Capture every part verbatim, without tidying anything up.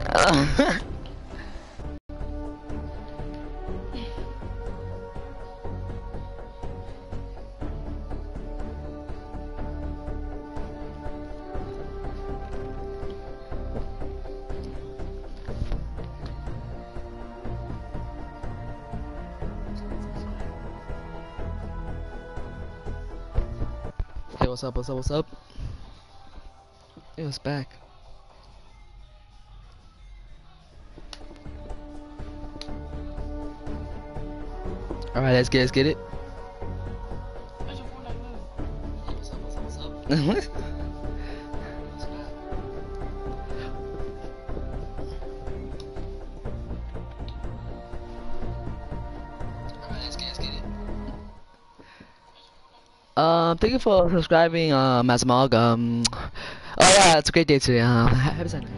Uh, Hey, what's up, what's up, what's up? Hey, it's back. Alright, let's get, let's get it. What's up, what's up, what's up, what's up? Alright, let's get, let's get it. Um, thank you for subscribing, uh, Mazmog. Um, oh yeah, it's a great day today. Um, happy Sunday.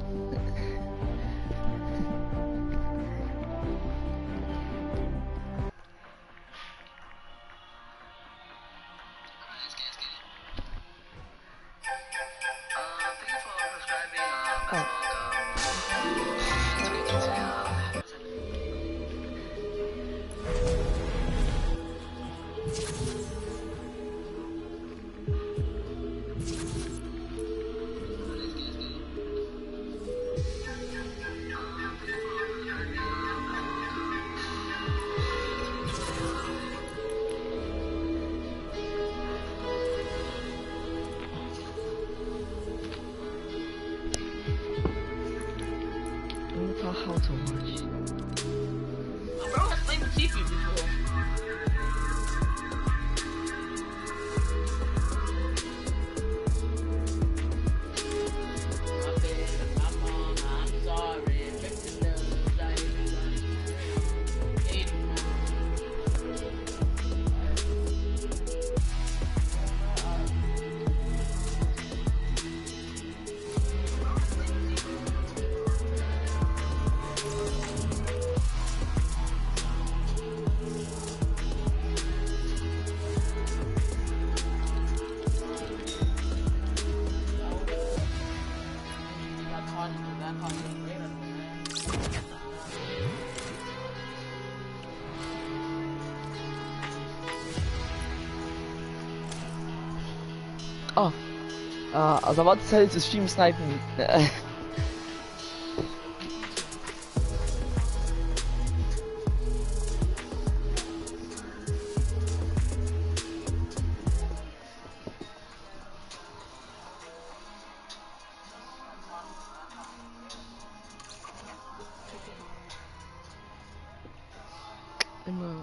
How to watch? Bro, I played with T P before. My bad, my mom, I'm sorry. Fifty love, I hate Oh, uh, I was about to tell you to stream sniping. Emma.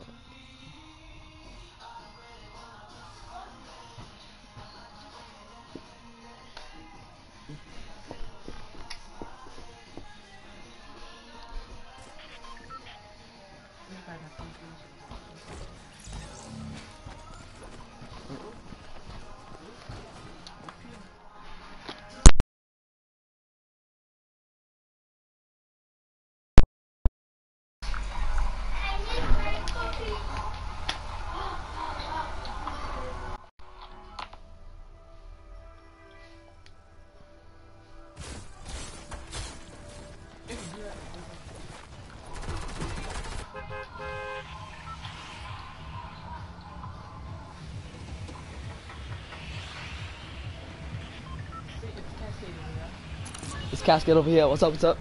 It's Cascade over here. What's up? What's up?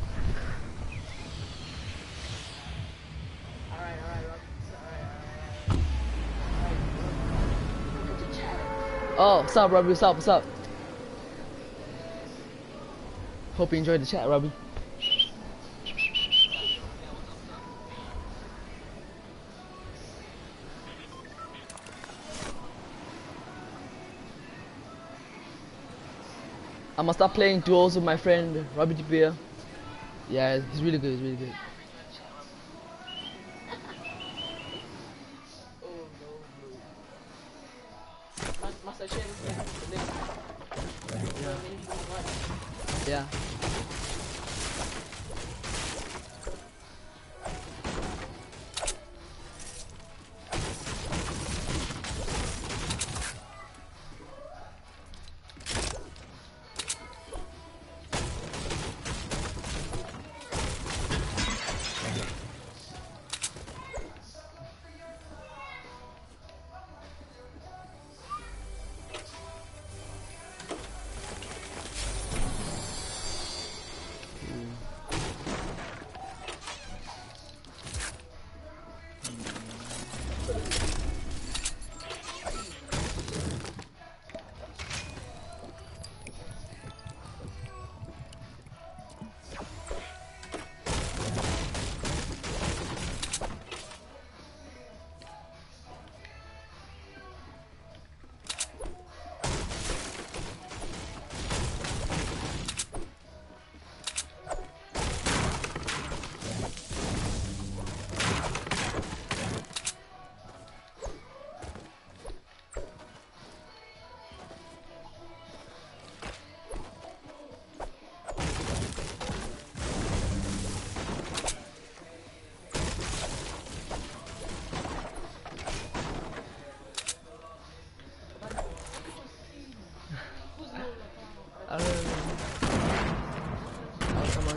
Alright, alright, alright, alright. Look at the chat. Oh, what's up, Robbie? What's up? What's up? Hope you enjoyed the chat, Robbie. I must start playing duels with my friend Robbie DeBeer. Yeah, he's really good. He's really good. Yeah.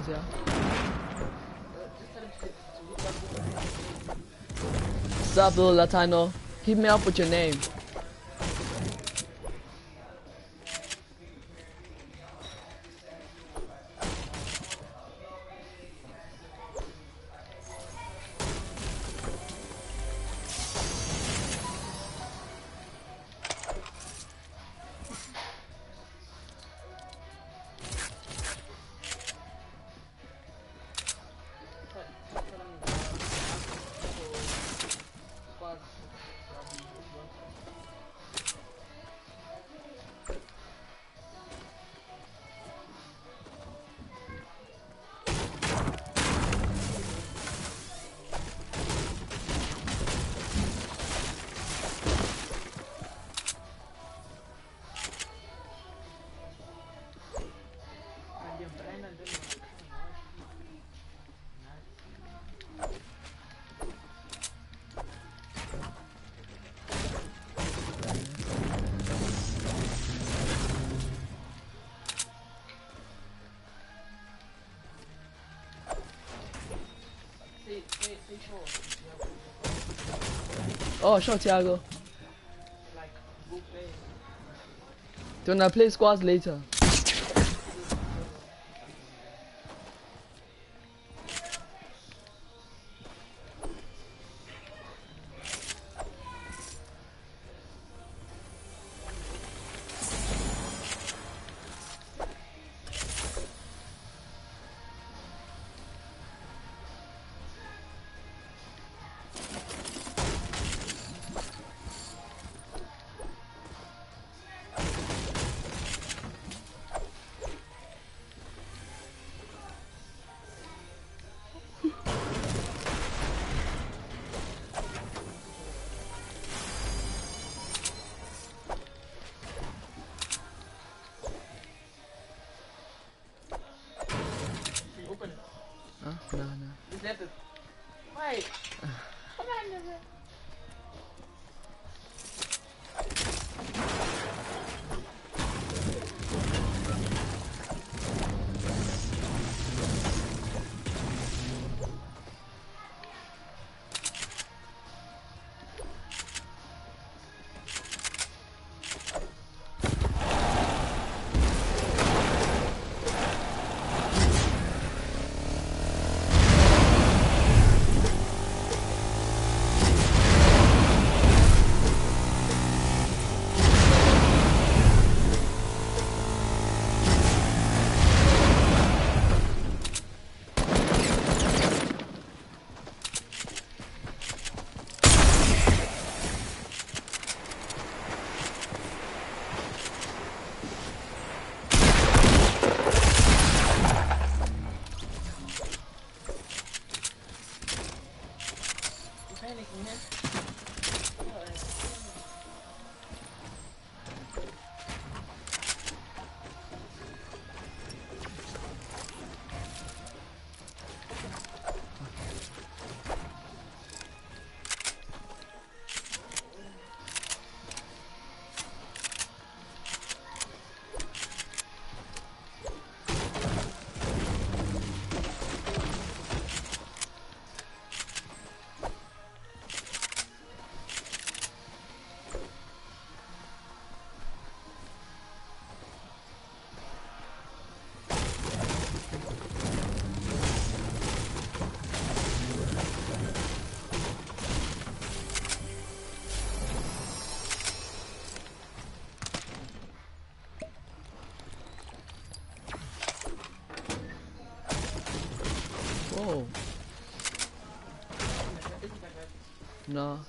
yeah. Sup, little Latino? Hit me up with your name. Oh, sure, Thiago. Do you wanna play squads later? Huh? No, no. Is that the... Wait. Come on, nigga. Panicking, man. Whoa. No.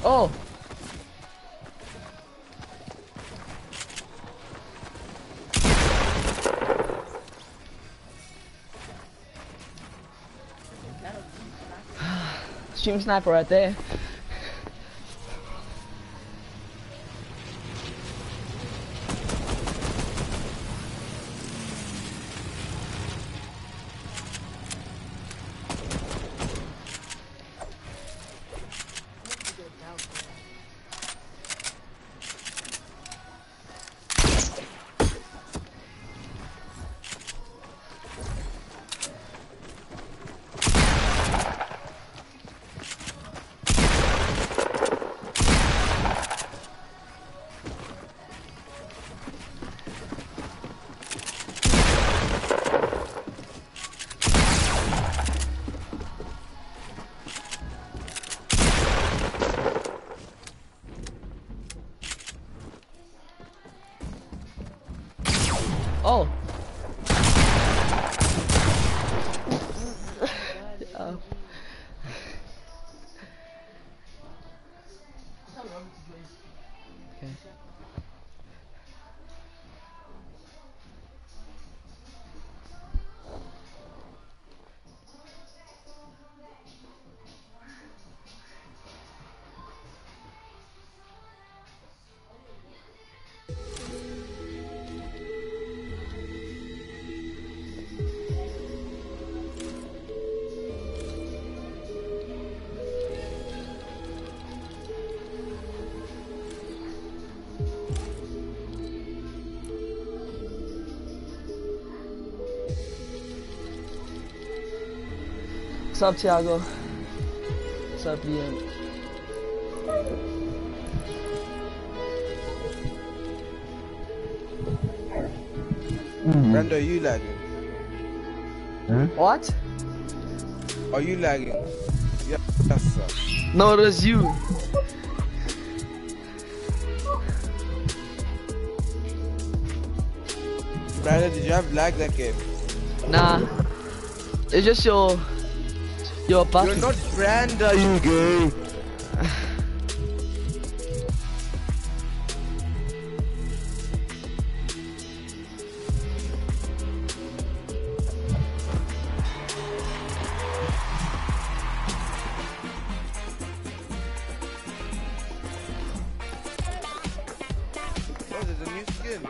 Oh. Stream sniper right there. Oh. Oh. Okay. What's up, Thiago? What's up, Liam? Brando, are you lagging? Hmm? What? Are you lagging? Yeah, yes, sir. No, it was you. Brando, did you have lag that game? Nah. It's just your... Your buff. You're not Brando, you gay. Oh, there's a new skin.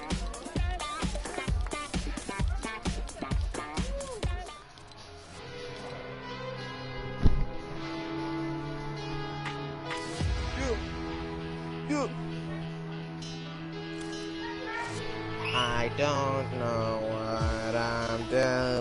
You. I don't know what I'm doing.